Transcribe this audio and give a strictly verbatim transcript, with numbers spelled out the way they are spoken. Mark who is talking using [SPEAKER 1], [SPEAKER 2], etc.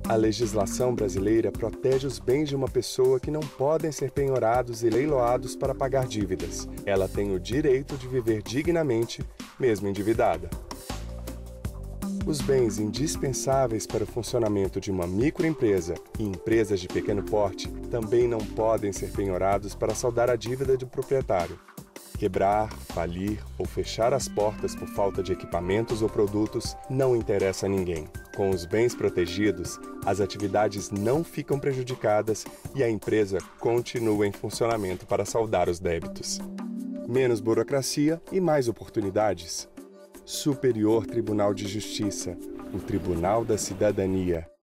[SPEAKER 1] A legislação brasileira protege os bens de uma pessoa que não podem ser penhorados e leiloados para pagar dívidas. Ela tem o direito de viver dignamente, mesmo endividada. Os bens indispensáveis para o funcionamento de uma microempresa e empresas de pequeno porte também não podem ser penhorados para saldar a dívida do proprietário. Quebrar, falir ou fechar as portas por falta de equipamentos ou produtos não interessa a ninguém. Com os bens protegidos, as atividades não ficam prejudicadas e a empresa continua em funcionamento para saldar os débitos. Menos burocracia e mais oportunidades. Superior Tribunal de Justiça, o Tribunal da Cidadania.